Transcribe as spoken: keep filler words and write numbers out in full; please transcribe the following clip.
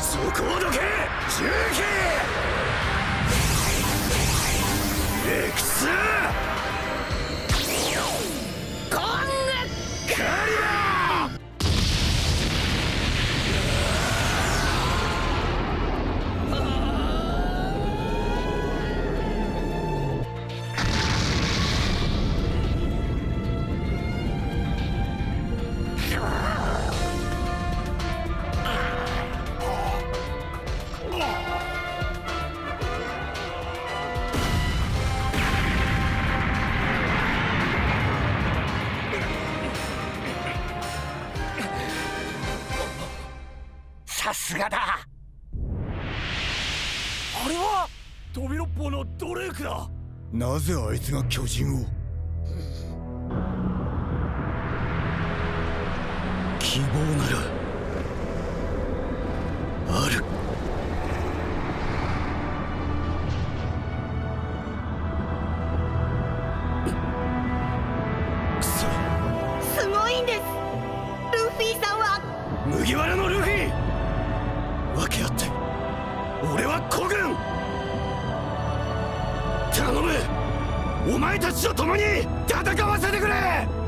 そこをどけ重機エクスコングカリバー。さすがだ。あれは飛び六胞のドレークだ。なぜあいつが巨人を。希望ならある。 すすごいんです。ルフィさんは麦わらのルフィ。分け合って俺は孤軍。頼む、お前たちと共に戦わせてくれ。